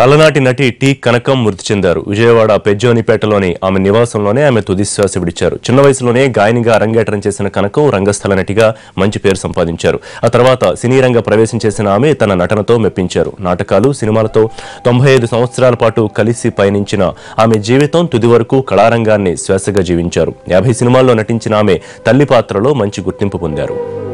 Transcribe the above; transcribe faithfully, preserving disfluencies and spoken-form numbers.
అలనాటి నటి టి కనకం మృతి చెందారు. విజయవాడ పెజ్జోనిపేటలోని ఆమె నివాసంలోనే ఆమె తుదిశ్వాస విడిచారు. చిన్న వయసులోనే గాయనిగా అరంగేట్రం చేసిన కనకం రంగస్థల నటిగా మంచి పేరు సంపాదించారు. ఆ తర్వాత సినీ రంగ ప్రవేశం చేసిన ఆమె తన నటనతో మెప్పించారు. నాటకాలు, సినిమాలతో తొంభై ఐదు సంవత్సరాల పాటు కలిసి పయనించిన ఆమె జీవితం తుది వరకు కళారంగాన్ని శ్వాసగా జీవించారు. యాభై సినిమాల్లో నటించిన ఆమె తల్లి పాత్రలో మంచి గుర్తింపు పొందారు.